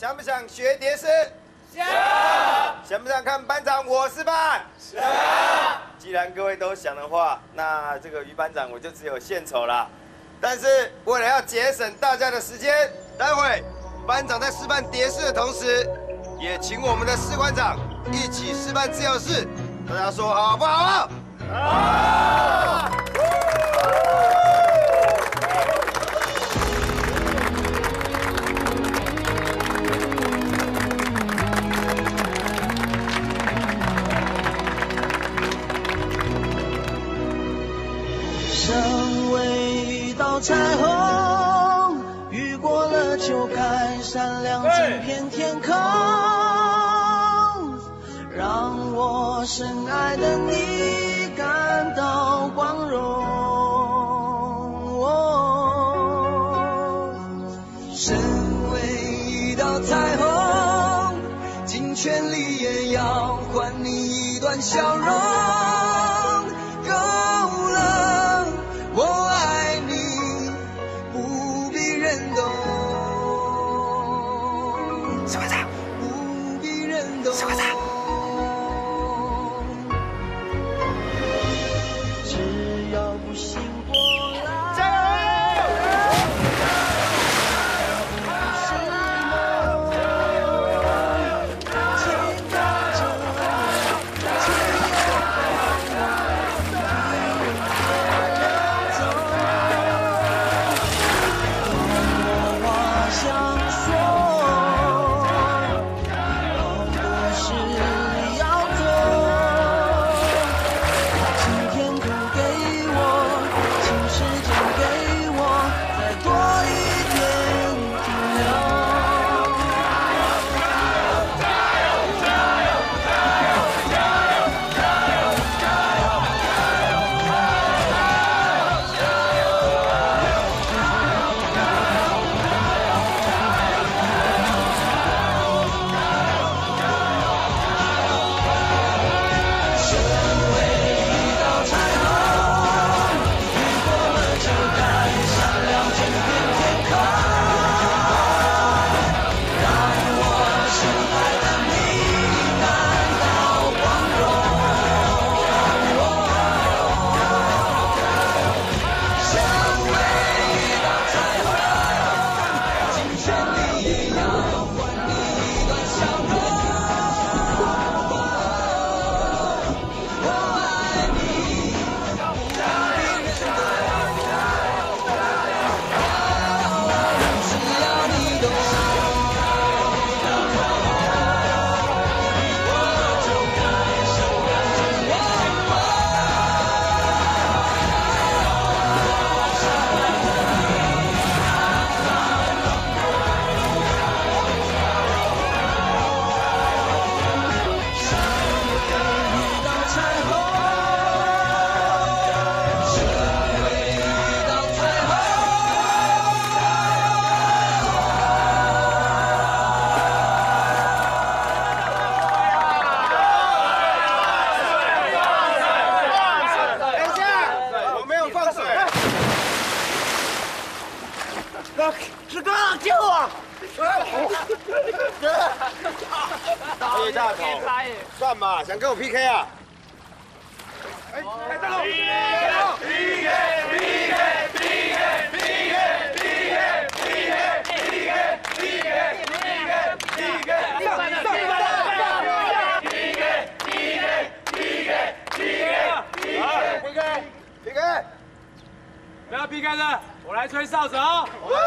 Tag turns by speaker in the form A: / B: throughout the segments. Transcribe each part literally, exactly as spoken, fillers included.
A: 想不想学蝶式？
B: 想。
A: 想不想看班长我示范？想。既然各位都想的话，那这个于班长我就只有献丑了。但是为了要节省大家的时间，待会班长在示范蝶式的同时，也请我们的士官长一起示范自由式。大家说好不好？好。
C: 身为一道彩虹，雨过了就该闪亮整片天空，让我深爱的你感到光荣。哦，身为一道彩虹，尽全力也要还你一段笑容。够了，我爱你，不必人懂。士官长，不必人懂。士官长，只要不醒过来，加油！是梦，天高着，
B: 师哥，救我！
A: 叶大头，干嘛？想跟我 P K 啊？哎，哎，大头 ！P K P K P K P K P K P K P K P K P K P K， 上上上！P K P K P K P K P K P K，
D: 不要 P K 的，我来吹哨子啊！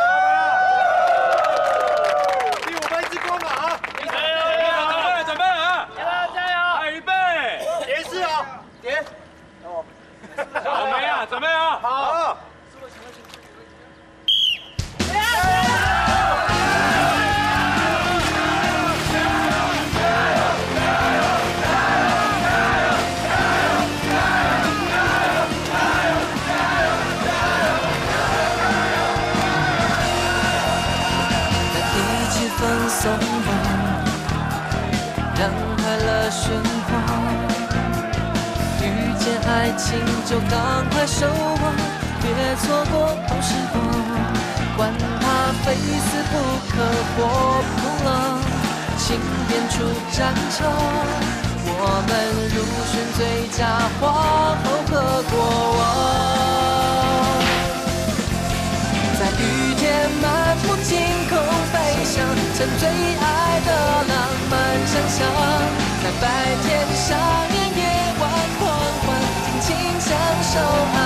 A: 比我们一支光啊！
D: 加油！准备了，准备了！
B: 加油加油！
D: 来预备！
A: 蝶式啊，蝶。
D: 哦。好没啊？准备啊！
A: 好。
C: 放松吧，让快乐喧哗。遇见爱情就赶快守望，别错过好时光。管它非死不可活不老。 心变出战场。我们如选最佳皇后和国王，在雨天漫步晴空飞翔，趁最爱的浪漫想象，在白天上演夜晚狂欢，尽情享受爱。